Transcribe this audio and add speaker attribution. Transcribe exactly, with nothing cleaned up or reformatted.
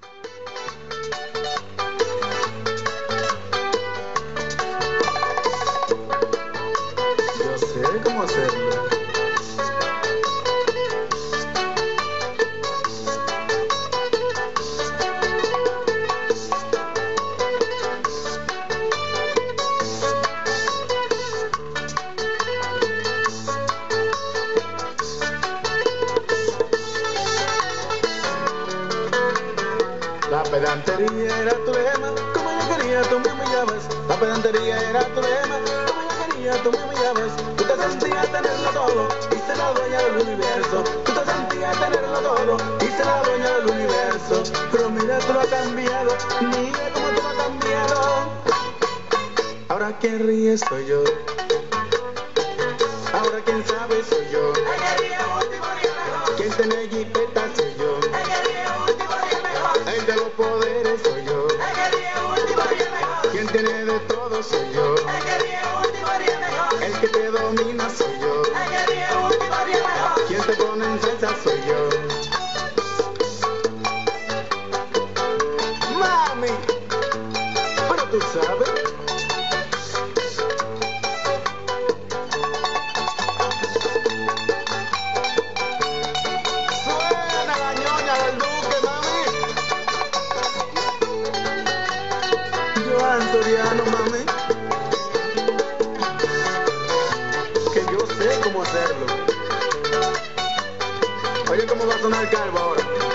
Speaker 1: Yo sé cómo hacerlo. La pedantería era tu lema, como yo quería tú me humillabas. La pedantería era tu lema, como yo quería tú me humillabas. Tú te sentías tenerlo todo y ser la dueña del universo. Tú te sentías tenerlo todo y ser la dueña del universo. Pero mira, tú lo has cambiado, mira cómo tú lo has cambiado. Ahora quien ríe soy yo, ahora quien sabe soy yo. Quien tiene jipeta soy yo, el de los poderes soy yo, quien tiene de todo soy yo, el que te domina soy yo, quien te pone en salsa soy yo. Mami, pero tú sabes. Suena la ñoña del Duque, mami. Joan Soriano, mami, que yo sé cómo hacerlo. Oye, cómo va a sonar el calvo ahora.